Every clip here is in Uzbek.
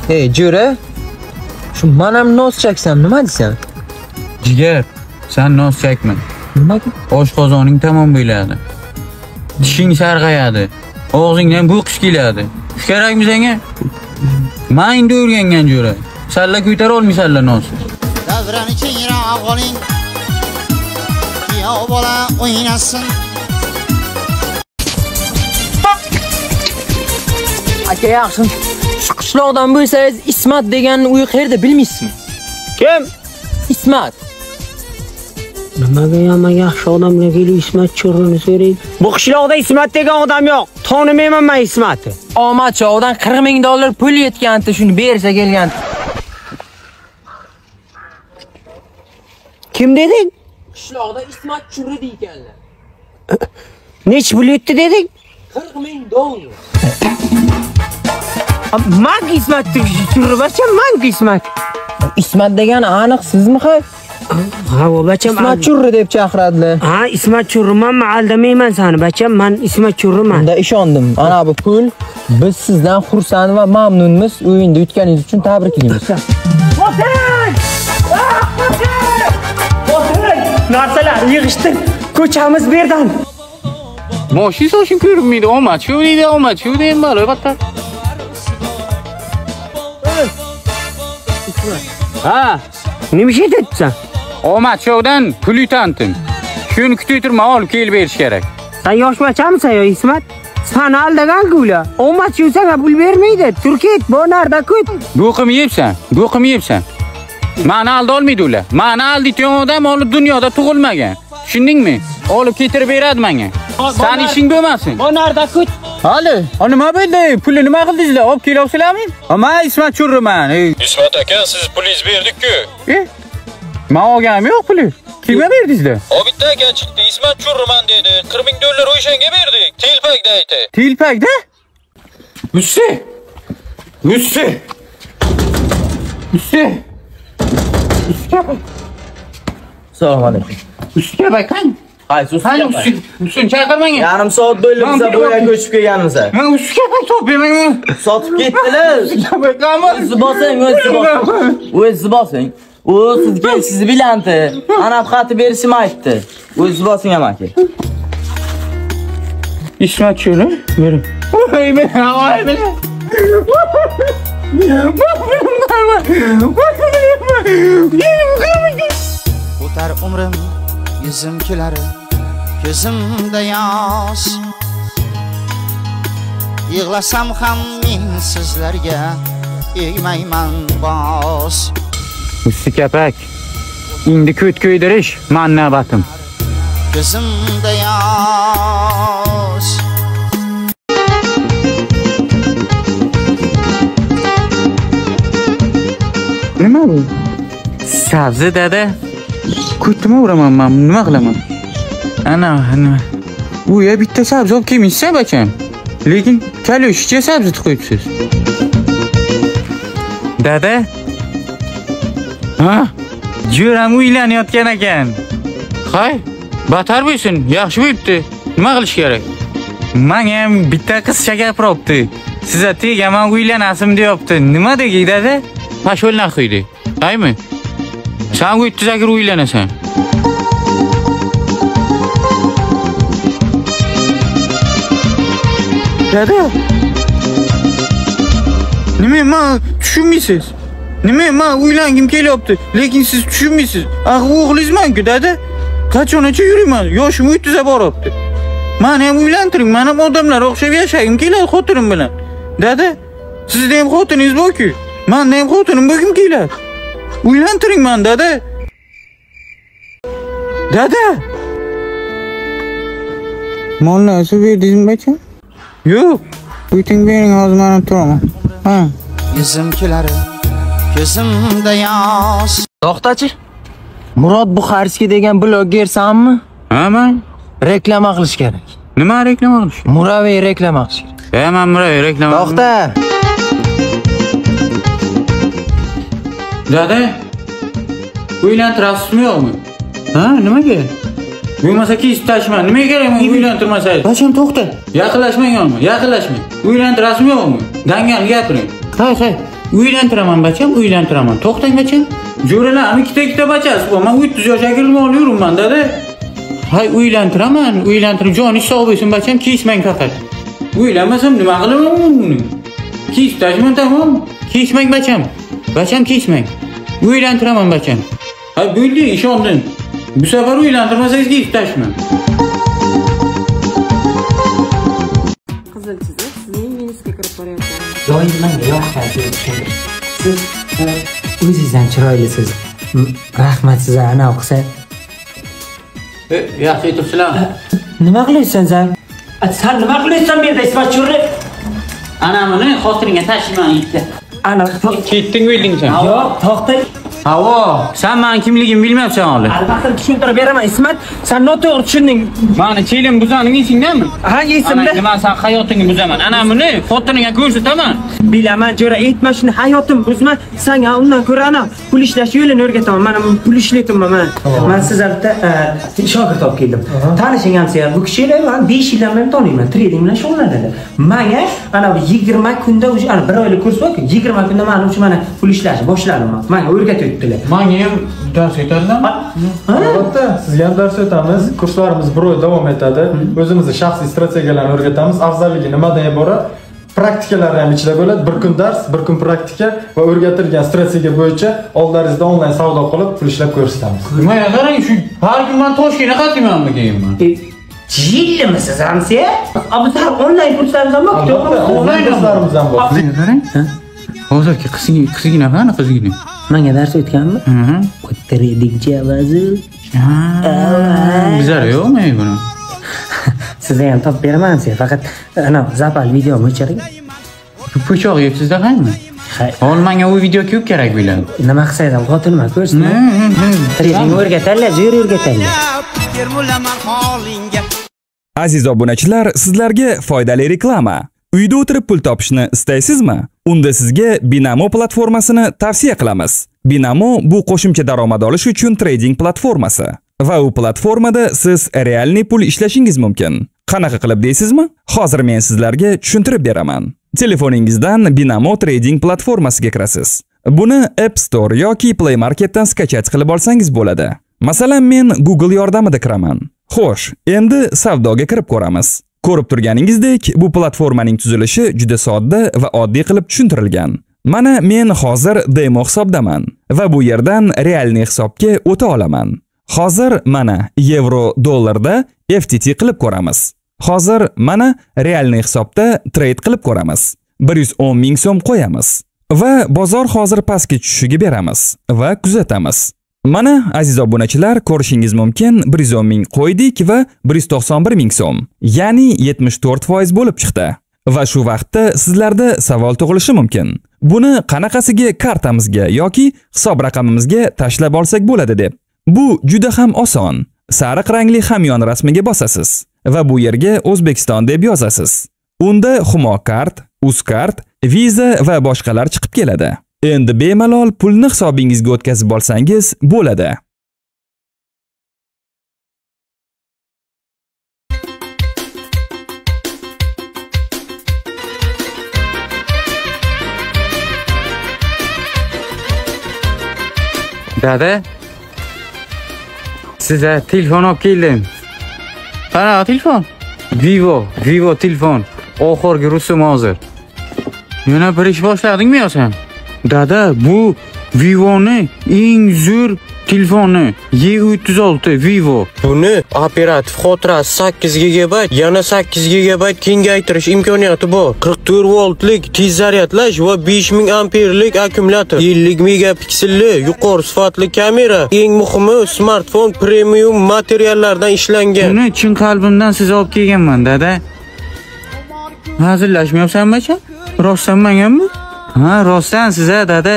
Jo'ra. Shu men ham nos chaksam nima deysan? Jigar, sen nos chakma. Nimaga? Oshqozoning tamom bo'ladi. Tishing sarg'ayadi. Og'zingdan bo'qish keladi. Shu kerakmi senga? Men endi o'rgangan Jo'ra. Salla ko'tara olmaysanlar nosni. Davrani kengroq oling. Kuyov bola o'ynasin. Aka yaxshi. Shu qishloqdan bo'lsangiz Ismat deganni u qayerda bilmaysizmi? Kim? Ismat. Nimaga yomon yaxshi odamlar kelib Ismat churrini so'raydi? Bu qishloqda Ismat degan odam yo'q. Tonimayman men Ismatni. Omad chovdan 40 ming dollar pul yetgandi, shuni bersa kelgan. Kim deding? Qishloqda Ismat churri deykanlar. Nech pul yetdi deding? 40 ming dollar. Mang Ismat churri barcha mang Ismat. Ismat degan aniq sizmi ha? Ha, bacham Ismat churri deb chaqiradilar. Ha, Ismat churriman, men aldamayman seni bacham, men Ismat churriman. Unda ishondim. Ana bu pul biz sizdan xursand va mamnunmiz. O'yinda yutganingiz uchun tabriklaymiz. Narsalar yig'ishdi. Ko'chamiz berdan. Moshi so'shin ko'rinmaydi. Omad shu deydi, omad shu deydi, albatta. Ha, nima ish etibsan? Omad showdan pul yutandim. Shuni kutib turma, olib kelib berish kerak. Sen yoshmachamisan yo Ismat? Sen aldagan gula. Omad shu senga pul bermaydi. Turket bu narda ko'p. Bo'qim yebsan. Meni alda olmaydi ular. Meni aldiyotgan odam olib dunyoda tug'ilmagan. Tushundingmi? Olib ketirib beradi menga. Sen ishing bo'lmasin. Bu narda ko'p. Hali, nima bo'ldi? Pulni nima qildingizlar? Olib kelasizlarmi? Men Ismat churriman. Ismat aka, siz pulingiz berdik-ku. Men olganim yo'q puli. Kimga berdingizlar? Obidda aka chiqdi, Ismat churriman dedi. 40 ming dollar o'shanga berdik. Telpakda aytdi. Telpakda? Musi. Assalomu alaykum. Ustiga bakang. Qaysi Ustiga chaqirmang. Yarim soat bo'ldi biz bo'ya ko'chib kelganmiz. Men ustiga bak topmayman. Sotib ketdilar. O'zi bosing. O'zi bosing. U sizga sizni bilanti. Ana xati berishim aytdi. O'zi bosing ham aka. Ismat churri? Bering. Voy men. O'tar umrim yuzim kulari, ko'zimda yosh. Yig'lasam ham men sizlarga egmayman bosh. Ustakapak. Endi ko't ko'ydirish men navbatim. Ko'zimda yosh. Nima bu? Sabzi dada. Ko'timi uraman men, nima qilaman? Ana. Bu ya bitta sabzi olib kelmaysiz bacham. Lekin kaloshcha sabzi qo'yibsiz. Dada? Ha? Jo'ram uylanayotgan ekan. Hay, batar bo'lsin, yaxshi bo'libdi. Nima qilish kerak? Menga ham bitta qiz shakar propti. Sizga tegaman uylanasim deyapti. Nima degay dada? Pashol qo'ydi. Aymi? Sen bu 300 akır uylanasan. Dada. Nima men tushunmaysiz? Nima men uylangim kelyapti, lekin siz tushunmaysiz. O'g'lingizman-ku dada. Qachongacha yurayman? Yoshim 30 ga boryapti. Meni ham uylantiring, men ham odamlar o'xshab yashagim keladi xotinim bilan. Dada, sizda ham xotiningiz bor-ku. Menda ham xotinim bo'lgim keladi. Uylantiring men dada. Dada. Molni berdingizmi bacham? Yo'q. O'ting bering, hozir men turaman. Ha. Yuzim kulari, ko'zimda yosh. To'xtachi. Murod Buxarskiy degan blogersanmi? Ha, men reklama qilish kerak. Nima reklama qilish? Muraviy reklama qilish kerak. Men muraviy reklama. To'xta. Dada. Uylantirasizmi yo'qmi? Ha, nimaga? Bo'lmasa kesib tashlaman. Nimaga kerak men uylantirmasangiz? Bacham to'xta. Yaqinlashmang yonma, yaqinlashmang. Uylantirasizmi yo'qmi? Dangal gapiring. Hay. Uylantiraman bacham, uylantiraman. To'xtang bacham. Jo'ralarni ikkita bachasi bor. Men 300 yoshga kirib olyapman dada. Hay uylantiraman, uylantirib joningiz sog' bo'lsin bacham, kesmang faqat. Uylanmasam nima qilaman buni? Kesdashman tamam. Kesmang bacham. Bacham kesmang. Uylantiraman bacham. Hay bo'ldi, ishondim. Bu safar uylantirmasangiz kesdashman. Qizil chiziq sizning minusga kirib borayotganingiz. Doim menga yoqadi tushundim. Siz o'zingizdan chiroylisiz. Rahmat sizga ana o'qisa. Yaxshi turibsizlar. Nima qilyapsan sen? Sen nima qilyapsan bu yerda ismat churri? Ana buni xotiringga tashlayman ikkita. Ana Ketding o'lding sen. yo'q, to'xta. Havo, sen men kimligimni bilmayapsan hali. Albatta tushuntirib beraman Ismat. Sen noto'g'ri tushunding. Mani chelim buzaning esingdami? Ha, esimda. Men sen hayotingni buzaman. Ana buni xotininga ko'rsataman. Bilaman, jo'ra aytma shuni, hayotim buzma. Senga undan ko'ra ana pul ishlash yo'lini o'rgataman. Mana pul ishlayapman men. Men sizga bitta shogird olib keldim. Tanishingizga bu kishilar men 5 yildan beri taniyman. Trading bilan shug'ullanadi. Menga ana 20 kunda ana 1 oylik kurs bor-ku, 20 kunda men uchun mana pul ishlashni boshladim. Menga o'rgatib Menga ham dars etadilar. Albatta, sizga ham dars o'tamiz. Kurslarimiz 1 oy davom etadi. O'zimizning shaxsiy strategiyalarni o'rgatamiz. Afzalligi nimadan iborat? Praktikalar ham ichida bo'ladi. 1 kun dars, 1 kun praktika va o'rgatilgan strategiya bo'yicha oldlaringizda onlayn savdo qilib, pul ishlab ko'rsatamiz. Nima qarang, shu har kun men Toshkentga qatnaymanmi deyman. Jillimisiz hamsiya? Abuzar onlayn kurslarimiz ham bor. Onlayn kurslarimiz ham bor. Qarang. Hozirgi qizgina qani qizgina? Menga dars o'tganmi? O'ttirding javozi. Bizlar yo'qmi buni? Sizga ham topib beraman siz. Faqat ana zapal video o'chiring. Po'choq yeyapsizda qani? Hol menga u video ko'p kerak bo'ladi. Nima qilsaydim qotilma ko'rsatma. Trading o'rgatadilar, zo'r o'rgatadilar. Aziz obunachilar, sizlarga foydali reklama. Uyda o'tirib pul topishni istaysizmi? Unda sizga Binamo platformasini tavsiya qilamiz. Binamo bu qo'shimcha daromad olish uchun trading platformasi va u platformada siz realniy pul ishlashingiz mumkin. Qanaqa qilib deysizmi? Hozir men sizlarga tushuntirib beraman. Telefoningizdan Binamo trading platformasiga kirasiz. Buni App Store yoki Play Marketdan skachat qilib olsangiz bo'ladi. Masalan, men Google yordamida kiraman. Xo'sh, endi savdoga kirib ko'ramiz. Ko'rib turganingizdek, bu platformaning tuzilishi juda sodda va oddiy qilib tushuntirilgan. Mana men hozir demo hisobdaman va bu yerdan realniy hisobga o'ta olaman. Hozir mana yevro dollarda FTT qilib ko'ramiz. Hozir mana realniy hisobda trade qilib ko'ramiz. 110 ming so'm qo'yamiz va bozor hozir pastga tushishiga beramiz va kuzatamiz. Mana aziz obunachilar, ko'rishingiz mumkin 110 ming qo'ydik va 191 ming so'm, ya'ni 74% bo'lib chiqdi. Va shu vaqtda sizlarda savol tug'ilishi mumkin. Buni qanaqasiga kartamizga yoki hisob raqamimizga tashlab olsak bo'ladi deb. Bu juda ham oson. Sariq rangli hamyon rasmiga bosasiz va bu yerga O'zbekiston deb yozasiz. Unda Humo kart, Uzkart, Visa va boshqalar chiqib keladi. Endi bemalol pulni hisobingizga o'tkazib olsangiz bo'ladi. Dada, sizga telefon olib keldim. Qanaqa telefon? Vivo telefon. Oxirgi rusum hozir. Yana bir ish boshladingmi yo sen? Dada, bu Vivo'ni eng zo'r telefoni. Y306 Vivo. Buni operativ xotirasi 8 GB, yana 8 GB kengaytirish imkoniyati bor. 44 voltlik tez zaryadlash va 5000 amperlik akkumulyator. 50 megapikselli yuqori sifatli kamera. Eng muhimi, smartfon premium materiallardan ishlangan. Buni chin qalbimdan siz olib kelganman, dada. Hazillashmayapsanmi-chi? Rostdan menganmi? Ha, rostdan siz-a, dada.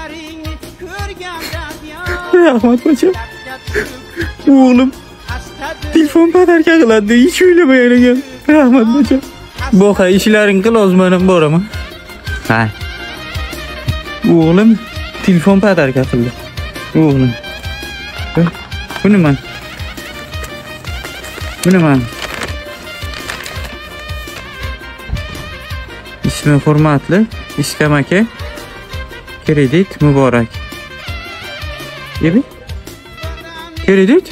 Rahmat bacham. O'g'lim telefon padarka qiladi, hech o'ylamagan ekan. Rahmat bacham. Boqa ishlaring qil, hozir men ham boraman. Ha. O'g'lim telefon padarka qildi. O'g'lim. Buni men. Ismi hurmatli Iskam aka. Kredit muborak. Yemi? Kredit?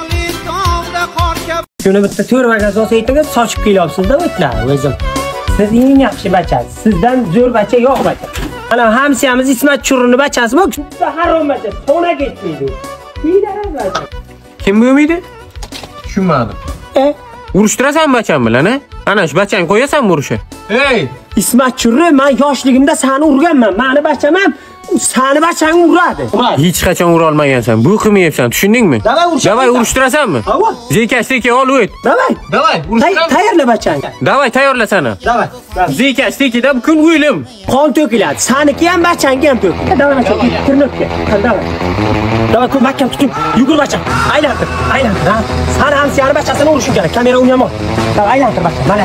Shuni bitta to'rvaga asosiyatiga sochib kelyapsiz-da o'tlar o'zim. Siz eng yaxshi bachasiz. Sizdan zo'r bacha yo'q bacha. Ana hamsiyamiz Ismat Churruni bachasi bu harom bacha. Tona ketmaydi. Miydaran bacha. Kim bo'lmaydi? Tushunmadim. Urushtirasan bacham bilan, a? Ana shu bachang qo'yasan urushga. Ey, Ismat Churri, men yoshligimda seni urganman. Meni bacham ham seni bachang uradi. Hech qachon ura olmagansan. Bu qilmayapsan, tushundingmi? Davay urushtirasanmi? Zekash ol o't. davay, urushtiramiz. Tayyorla bachang. Davay tayyorlasana. Davay. Zekash tekida kun o'ylim. Qon to'kiladi. Seniki ham bachangi ham to'kiladi. Davay bachang, tirnoqqa. Davay. Davay, ko'p mahkam tutib, yugur bachang. Aylantir. Sen ham seni bachasini urishing kerak. Kamera uni ham ol. Davay, aylantir bachang. Mana.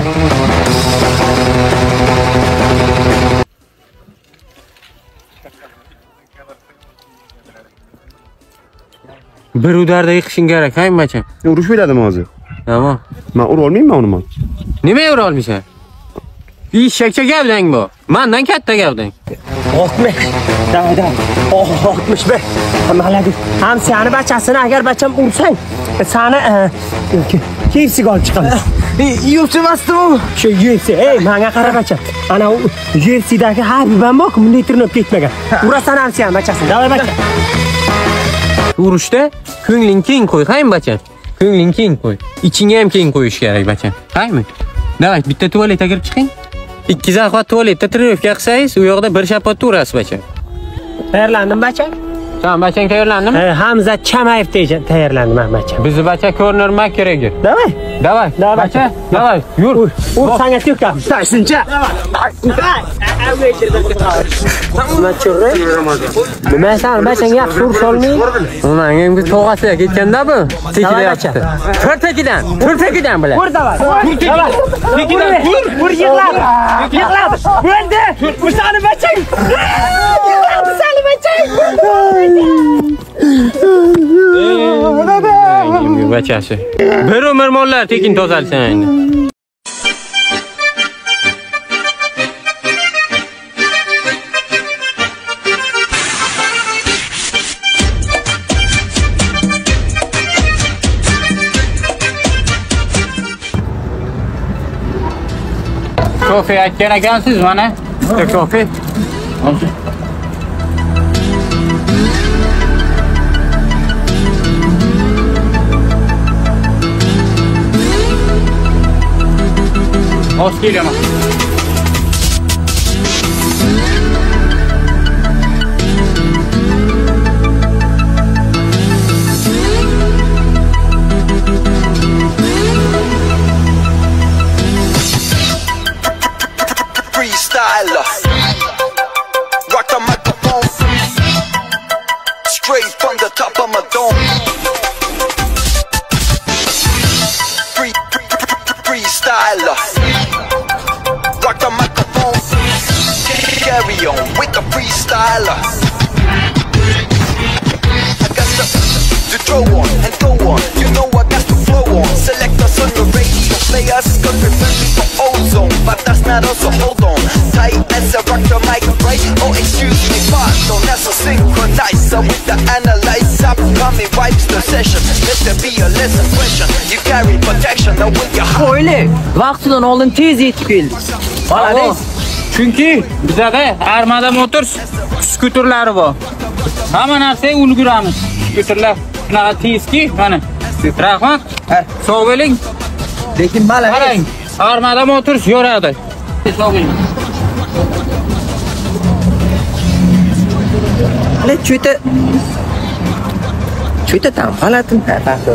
Bir udarda yiqishing kerak, haymacham. Urush bo'ladimi hozir? Tamam. Men ura olmayman uni. Nima ura olmaysan? Eshakcha gavdang bu. Mendan katta gavdang. 60. Davay. 65. Maladi. Ham seni bachasini agar bacham ursang, seni KFC'ga olib chiqamiz. UFC emasmi? Shu UFC. Ey, menga qara bacham. Ana u UFC'dagi Habibam bor, bunday tirnab ketmagan. Urasan ham seni bachasini. Davay bacham. Urushda ko'ngling keng qo'y, haym bacham. Ko'ngling keng qo'y. Ichingga ham keng qo'yish kerak bacham. Haymi? Davay, bitta tualetga kirib chiqing. 2 zaxvat tualetda trenirovka qilsangiz, u yoqda bir shapat turasiz bacham. Tayyorlandim bacham. Tamam, bachang tayyorlandimi? Hamza Chamayev tayyorlandi men bacham. Bizni bacha corner mak kerak. Davay. Bacha, davay, yur. Ur sanga to'kam. Taysincha. Nima churri? Nima san bachang yaxshi ur solmay? Menga endi to'g'asiga ketganda bu. Tekilyapti. To'rtakidan bilan. Ur davay. Tekidan ur yig'lab. Bo'ldi. Bu sani bachang. Sani bachang. Bachasi. Bir umr mollar tekin tozalsan endi. Kofe aytgan ekansiz mana. Kofe. Hoş geliyorum. Freestyler, rock the microphone, straight from the top of my dome. Freestyler, rock the microphone, carry on with the freestyler. I got to throw on and go on, you know I got to flow on. Select us on the radio, play us cause we're friendly for ozone, but that's not us, so hold on. Tight as I rock the mic, right? Oh, excuse me, pardon, that's a synchronizer with the analyzer. Upcoming vibes the session, let there be a lesson question. You carry protection, now with your heart. O'yla, vaqtidan oldin tez yetib keldik. Xolos. Chunki bizda armada motors skuterlari bor. Hamma narsa ulguramiz. Skuterlar shunaqa tezki, mana. Rahmat. Sog' bo'ling. Lekin mana qarang, armada motors yoradi. Sog' bo'ling. Le Chute tam holatim tafakkur.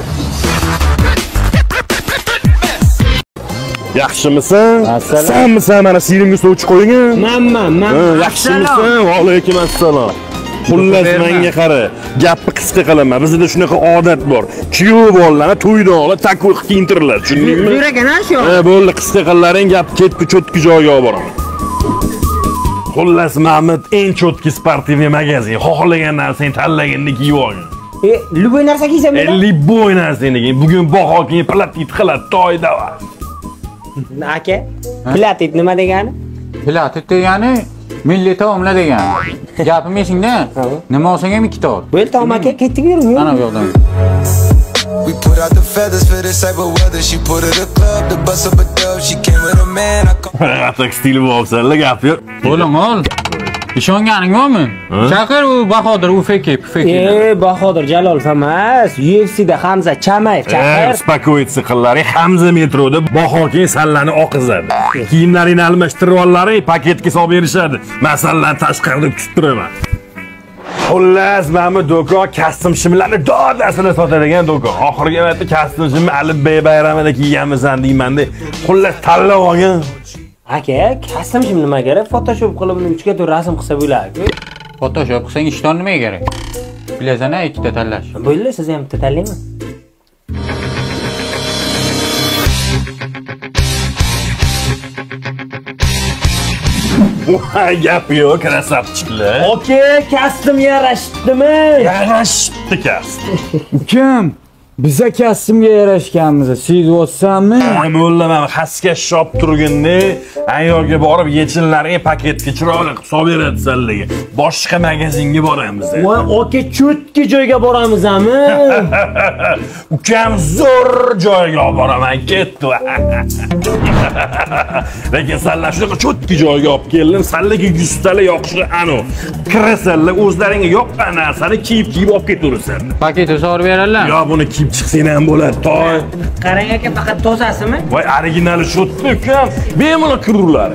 Yaxshimisan? Sanmisan mana siringni sovchi qo'ying? Men. Yaxshimisan? Va alaykum assalom. Xullas menga qara. Gapni qisqa qilaman. Bizda shunaqa odat bor. Kuyov bolalarni to'ydan ola takoy qilib kiyintiriladi. Tushundingmi? Yuragan shu. Bo'ldi, qisqa qillaring, gap ketdi, cho'tki joyga olib boraman. Xullas Mahmud eng cho'tki sportivniy magazin. Xohlagan narsangni tanlaganni kiyib ol. Любой narsa kiysam bo'ladi. Любой narsani keyin bugun baho keyin platit qiladi, to'yda va. Aka, platit nima degani? Platit degani milliy taomlar degani. Gapim esingda? Nima olsang ham 2 ta ol. Bo'l tom aka, ketdik yurib. Ana bu yoqdan. We put out the feathers for this type of weather. She put it a club to bust up a dub. She came with a man. Atak stili bo'lsa, gap yo'q. Bo'ling ol. Ishonganing bormi? Chaqir u Bahodir, u fake. Bahodir Jalolov emas. UFC'da Hamza Chamayev chaqir. Spakoyitsi qillaring Hamza metroda Bahodir sallani oqizadi. Kiyimlaringni almashtirib ollaring, paketga solib berishadi. Masalani tashqarida kutib turaman. Xullas, mana bu do'kon kastim shimlarni dodasini sotadigan do'kon. Oxirgi marta kastim shimni Alib Bey bayramida kiyganmisan deyman-da. Xullas tanlab olgan. Aka, kastim shim nima kerak? Photoshop qilib uni 3 ga to'g'ri rasm qilsa bo'ladi. Photoshop qilsang ishton nimaga kerak? Bilasan-a, ikkita tanlash. Bo'ldi, siz ham bitta tanlaymi? Voy, gap yo'q, krasavchiklar. Okey, kastim yarashdimi? Yarashibdi kastim. Kim? Biza kastimga yarashganmiz. Siz o'tsammi? Bo'laman, xasga shop turganda, ayolga borib yechinlarga paketga chiroyli qilib solib beradi sallaga. Boshqa magazinga boramiz. Voy, oka, cho'tki joyga boramizmi? Ukam zo'r joyga boraman, ketdi. Lekin salla shunaqa cho'tki joyga olib keldim, sallaga 100 tala yoqishi anu. Kirasanlar o'zlaringga yoqqan narsani kiyib olib ketaversan. Paketga solib beradilar. Yo, buni kiyib chiqsang ham bo'ladi, toy. Qarang aka, faqat tozasimi? Voy, originali cho'tki ukam, bemalol kirurlar.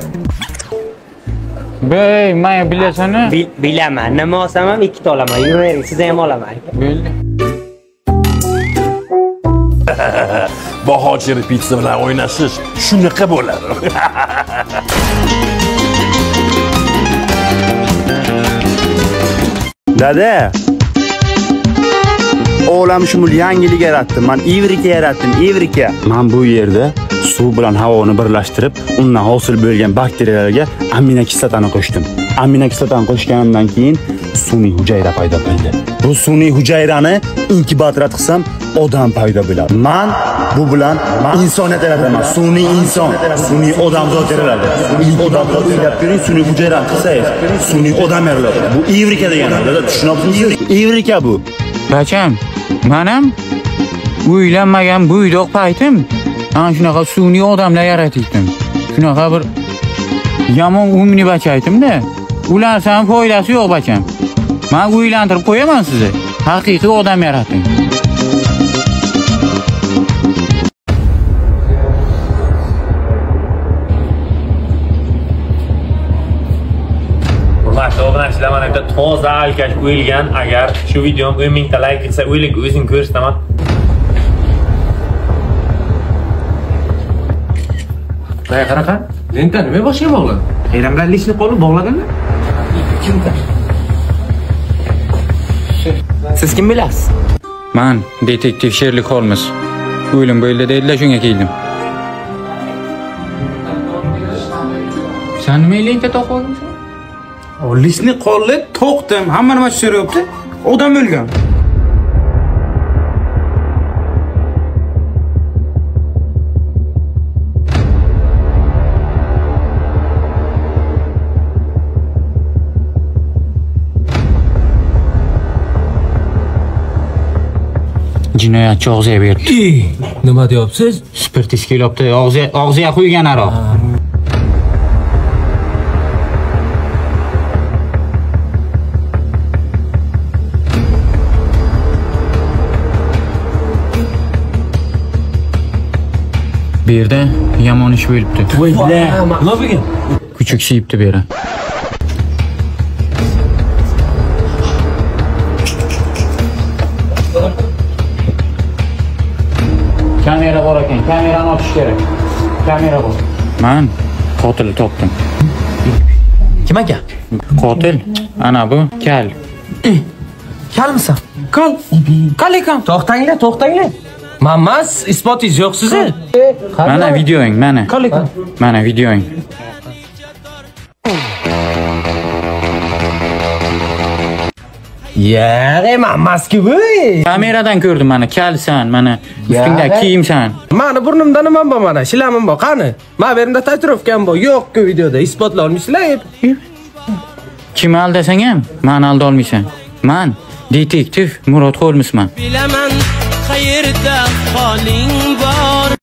Bey, men bilasan-a? Bilaman. Nima olsam ham 2 ta olaman. Yuravering, siz ham olaman. Bo'ldi. Bahodir pizza bilan o'ynashish shunaqa bo'ladi. Dada, olam shumul yangilik yaratdim. Men Ivrika yaratdim, Ivrika. Men bu yerda suv bilan havoni birlashtirib, undan hosil bo'lgan bakteriyalarga aminokislotani qo'shdim. Aminokislotani qo'shganimdan keyin sun'iy hujayra paydo bo'ldi. Bu sun'iy hujayrani inkubator qilsam, odam paydo bo'ladi. Men bu bilan insoniyat yarataman. Sun'iy inson, sun'iy odamzod yaratadi. Inkubator qilib ko'ring, sun'iy hujayra qilsangiz, sun'iy odam yaratadi. Bu Ivrika degani, dada, tushunabsizmi? Ivrika bu. Bacham, men ham uylanmagan buydoq paytim ana shunaqa sun'iy odamlar yaratdim. Shunaqa bir yomon umni bachaydim-da. Ularsa ham foydasi yo'q bacham. Men uylantirib qo'yaman sizni. Haqiqiy odam yaratdim. Hurmatli obunachilar, mana bitta toza alkash o'yilgan. Agar shu videom 10 ming ta like qilsa, o'ylik o'zing ko'rsataman. Voy, qaraqa. Lenta nima boshqa bog'ladi? Hayramlar lishni qo'lib bog'laganmi? Kimda? Siz kim bilasiz? Men detektiv Sherlock Holmes. O'lim bo'ldi dedilar, shunga keldim. Sen nima lenta to'qolmisan? Lishni qo'llab to'qdim. Hamma nima so'rayapti? Odam o'lgan. Jinoyatchi og'ziga berdi. Nima deyapsiz? Spirtis kelyapti, og'ziga qo'ygan aroq. Bu yerda yomon ish bo'libdi. Nima bo'lgan? Kuchuk siyibdi bu yerda. Kamera bor ekan, kamerani ochish kerak. Kamera bor. Men qotilni topdim. Kim aka? Qotil ana bu kal. Kalmisan? Kal ekan. To'xtanglar. Mammas, isbotingiz yo'q sizni. Mana videoing, mana. Kal ekan. Mana videoing. Ya'ni mammaski bu. Kameradan ko'rdim mana, kalsan, mana ustingda kiyimsan. Mana burnimda nima bor mana? Shilamim bor, qani? Men berimda tatuirovkam bor. Yo'q-ku videoda isbotlay olmaysizlar. Kim aldasang ham, men alda olmaysan. Men detektiv Murod Holmesman. Bilaman qayerda qoling bor.